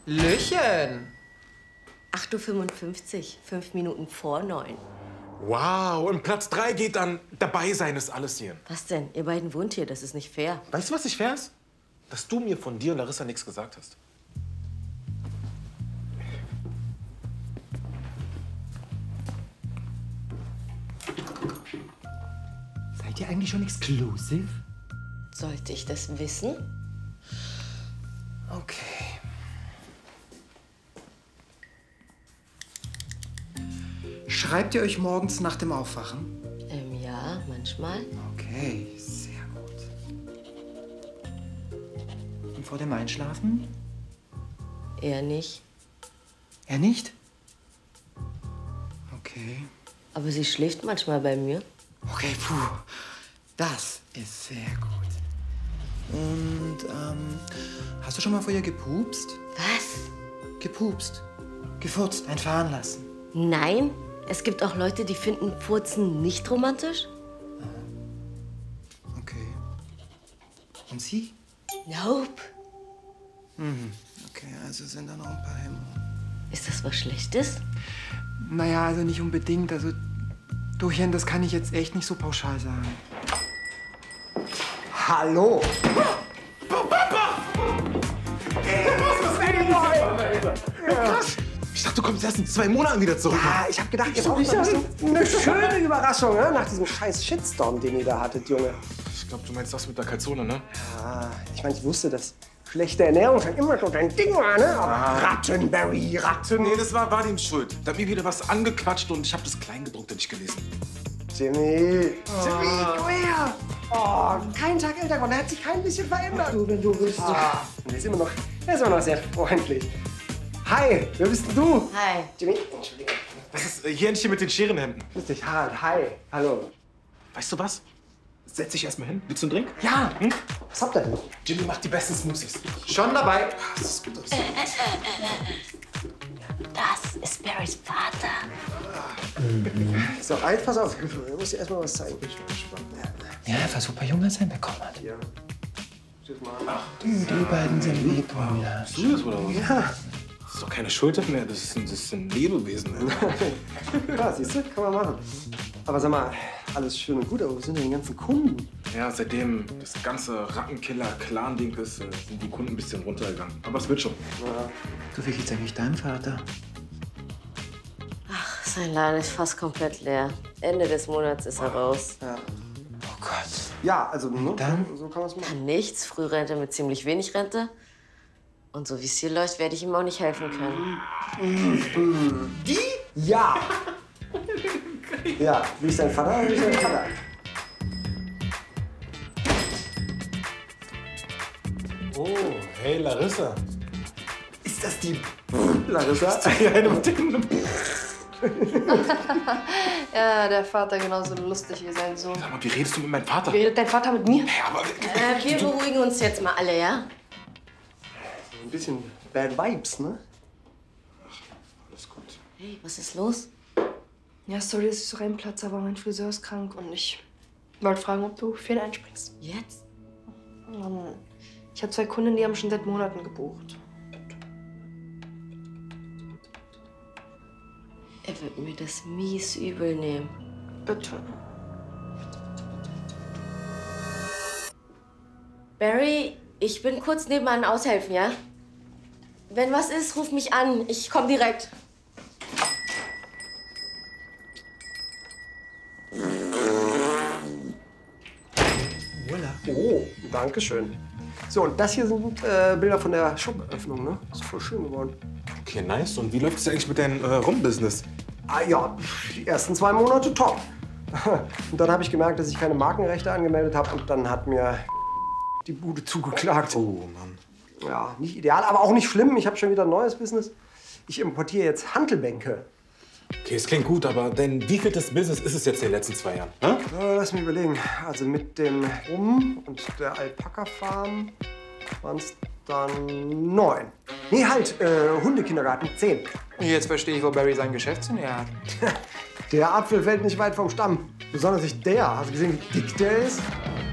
Löchen. 8:55 Uhr, 5 Minuten vor 9. Wow, und Platz 3 geht dann dabei sein, ist alles hier. Was denn? Ihr beiden wohnt hier, das ist nicht fair. Weißt du, was nicht fair ist? Dass du mir von dir und Larissa nichts gesagt hast. Seid ihr eigentlich schon exclusive? Sollte ich das wissen? Okay. Schreibt ihr euch morgens nach dem Aufwachen? Ja, manchmal. Okay, sehr gut. Und vor dem Einschlafen? Eher nicht. Er nicht? Okay. Aber sie schläft manchmal bei mir. Okay, puh. Das ist sehr gut. Und, hast du schon mal vor ihr gepupst? Was? Gepupst. Gefurzt, ein Fahren lassen. Nein? Es gibt auch Leute, die finden Furzen nicht romantisch? Okay. Und sie? Nope. Okay, also sind da noch ein paar Hemmungen. Ist das was Schlechtes? Naja, also nicht unbedingt. Also, Durchchen, das kann ich jetzt echt nicht so pauschal sagen. Hallo! Ich dachte, du kommst erst in 2 Monaten wieder zurück. Ja, ich hab gedacht, ihr braucht noch eine schöne Überraschung, ne? Nach diesem scheiß Shitstorm, den ihr da hattet, Junge. Ich glaube, du meinst das mit der Calzone, ne? Ja, ich meine, ich wusste, dass schlechte Ernährung schon immer so dein Ding war, ne? Aber Rattenberry, Ratten. Nee, das war Vadims Schuld. Da hat mir wieder was angequatscht und ich habe das Kleingedruckte nicht gelesen. Jimmy, komm her. Oh, kein Tag älter geworden, er hat sich kein bisschen verändert. Wenn du wüsstest. Und er ist immer noch sehr freundlich. Hi, wer bist denn du? Hi. Jimmy, Entschuldigung. Was ist hier nicht hier mit den Scherenhemden? Grüß dich, Harald. Hi, hallo. Weißt du was? Setz dich erst mal hin. Willst du einen Drink? Ja, was habt ihr denn? Jimmy macht die besten Smoothies. Schon dabei. Das ist gut aus. Das ist Barrys Vater. So, alt, pass auf. Ich muss dir erst mal was zeigen. Ich bin gespannt. Ja, er war super jung, als er ihn bekommen hat. Ja. Tschüss mal. Die beiden sind Liebbrüder. Bist du das oder was? Ja. Das ist doch keine Schulter mehr. Das ist ein Lebewesen. Alter. Ja, siehst du, kann man machen. Aber sag mal, alles schön und gut, aber wo sind denn die ganzen Kunden? Ja, seitdem das ganze Rattenkiller-Clan-Ding ist, sind die Kunden ein bisschen runtergegangen. Aber es wird schon. Ja. Du, wie geht's eigentlich deinem Vater? Ach, sein Laden ist fast komplett leer. Ende des Monats ist er raus. Ja. Oh Gott. Ja, also ne, Dann? so kann man es machen. Kann nichts, Frührente mit ziemlich wenig Rente. Und so wie es hier läuft, werde ich ihm auch nicht helfen können. Die? Ja. Ja, wie ist dein Vater? Wie ist dein Vater? Oh, hey Larissa. Ist das die Larissa? Ja, eine mit dem. Ja, der Vater genauso lustig wie sein Sohn. Sag mal, wie redest du mit meinem Vater? Redet dein Vater mit mir? Ja, aber Wir beruhigen uns jetzt mal alle, ja? Ein bisschen Bad Vibes, ne? alles gut. Hey, was ist los? Ja, sorry, dass ich so reinplatze, aber mein Friseur ist krank und ich wollte fragen, ob du für ihn einspringst. Jetzt? Ich habe 2 Kunden, die haben schon seit Monaten gebucht. Er wird mir das mies übel nehmen. Bitte. Barry, ich bin kurz nebenan aushelfen, ja? Wenn was ist, ruf mich an. Ich komm direkt. Oh, danke schön. So, und das hier sind Bilder von der Shop-Eröffnung, ne? Ist voll schön geworden. Okay, nice. Und wie läuft es eigentlich mit deinem Rum-Business? Ah ja, die ersten 2 Monate top. Und dann habe ich gemerkt, dass ich keine Markenrechte angemeldet habe und dann hat mir die Bude zugeklagt. Oh, Mann. Ja, nicht ideal, aber auch nicht schlimm. Ich habe schon wieder ein neues Business. Ich importiere jetzt Hantelbänke. Okay, es klingt gut, aber denn wievieltes Business ist es jetzt in den letzten 2 Jahren? Hä? Lass mich überlegen. Also mit dem Rum und der Alpaka-Farm waren es dann 9. Nee, halt, Hundekindergarten 10. Jetzt verstehe ich, wo Barry sein Geschäftssinn hat. Der Apfel fällt nicht weit vom Stamm. Besonders nicht der. Hast du gesehen, wie dick der ist?